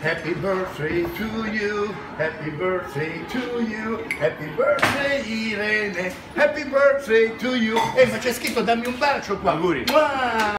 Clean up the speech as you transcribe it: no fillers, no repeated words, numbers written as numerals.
Happy birthday to you, happy birthday to you, happy birthday Irene, happy birthday to you. Ma c'è scritto dammi un bacio qua. Auguri. Mua!